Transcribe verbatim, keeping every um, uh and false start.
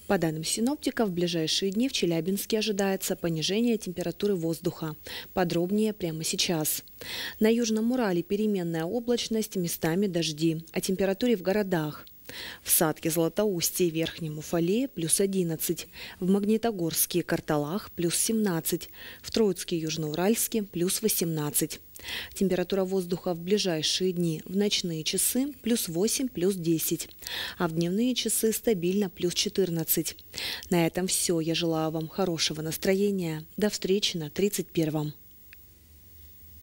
По данным синоптиков, в ближайшие дни в Челябинске ожидается понижение температуры воздуха. Подробнее прямо сейчас. На Южном Урале переменная облачность, местами дожди. О температуре в городах. В Сатке, Златоусте и Верхнем Уфалее плюс одиннадцать, в Магнитогорске и Карталах плюс семнадцать, в Троицке и Южноуральске плюс восемнадцать. Температура воздуха в ближайшие дни в ночные часы плюс восемь, плюс десять, а в дневные часы стабильно плюс четырнадцать. На этом все. Я желаю вам хорошего настроения. До встречи на тридцать первом.